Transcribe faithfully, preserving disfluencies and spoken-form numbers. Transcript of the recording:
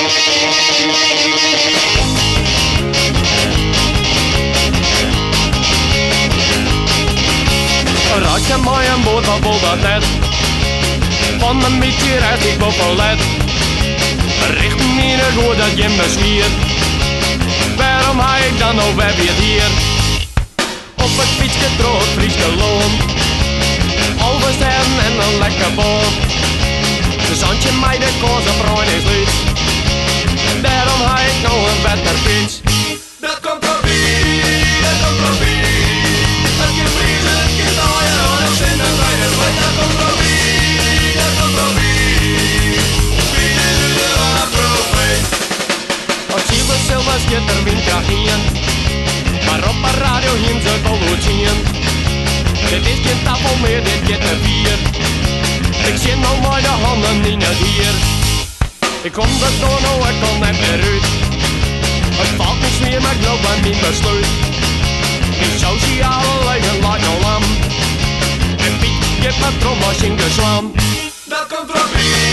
Raak je mij een boot, wat wil dat net? Van een beetje reis ik op een led. Richt me niet goed dat je me sliert. Waarom ga ik dan nou weer weer hier? Op het fietsje door het Friese loon. Alle sterren en een lekker boom. De zandje mij de kozen bruin is lief. Daarom ga ik nou een beter fiets. Dat komt voorbij, dat komt voorbij. Het je vriezen, het je dooien, en het zin en rijden. Dat komt voorbij, dat komt voorbij. Wie is u de afroeping? Als je me zelf schiet er windkracht in. Maar op een radio heen ze al goed zien. Dit is geen tafel meer, dit gaat er vier. Ik zit nou maar de handen in het hier. Ik kom er door nou, ik kom net meer uit. Het valt niet meer, maar ik loop aan mijn besluit. In sociale leven laat nou lam. En Piet, je hebt mijn trommels in de slam. Dat komt voorbij.